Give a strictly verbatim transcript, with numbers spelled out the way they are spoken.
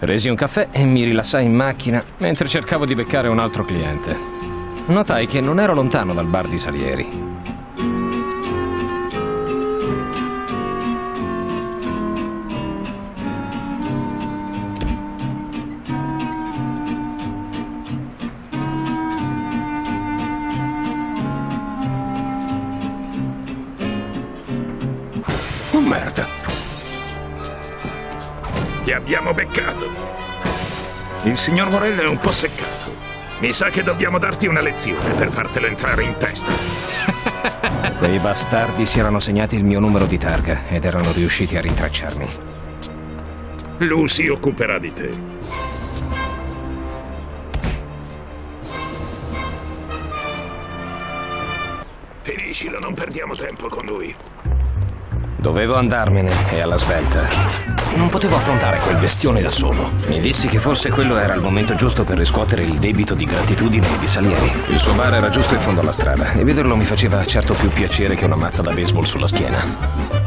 Presi un caffè e mi rilassai in macchina mentre cercavo di beccare un altro cliente. Notai che non ero lontano dal bar di Salieri. Oh merda! Ti abbiamo beccato. Il signor Morello è un po' seccato. Mi sa che dobbiamo darti una lezione per fartelo entrare in testa. Quei bastardi si erano segnati il mio numero di targa ed erano riusciti a rintracciarmi. Lui si occuperà di te. Finiscilo, non perdiamo tempo con lui. Dovevo andarmene e alla svelta. Non potevo affrontare quel bestione da solo. Mi dissi che forse quello era il momento giusto per riscuotere il debito di gratitudine di Salieri. Il suo bar era giusto in fondo alla strada e vederlo mi faceva certo più piacere che una mazza da baseball sulla schiena.